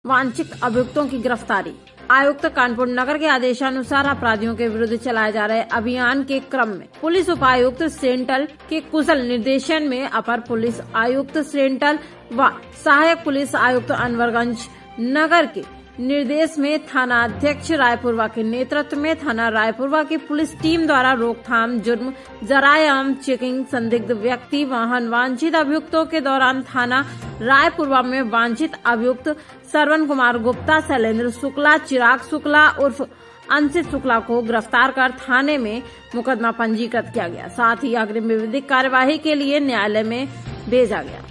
वांछित अभियुक्तों की गिरफ्तारी। आयुक्त कानपुर नगर के आदेशानुसार अपराधियों के विरुद्ध चलाए जा रहे अभियान के क्रम में पुलिस उपायुक्त सेंट्रल के कुशल निर्देशन में अपर पुलिस आयुक्त सेंट्रल व सहायक पुलिस आयुक्त अनवरगंज नगर के निर्देश में थाना अध्यक्ष रायपुरवा के नेतृत्व में थाना रायपुरवा की पुलिस टीम द्वारा रोकथाम जुर्म जरायम चेकिंग संदिग्ध व्यक्ति वाहन वांछित अभियुक्तों के दौरान थाना रायपुरवा में वांछित अभियुक्त श्रवण कुमार गुप्ता, शैलेंद्र शुक्ला, चिराग शुक्ला उर्फ अंशित शुक्ला को गिरफ्तार कर थाने में मुकदमा पंजीकृत किया गया। साथ ही अग्रिम विधिक कार्यवाही के लिए न्यायालय में भेजा गया।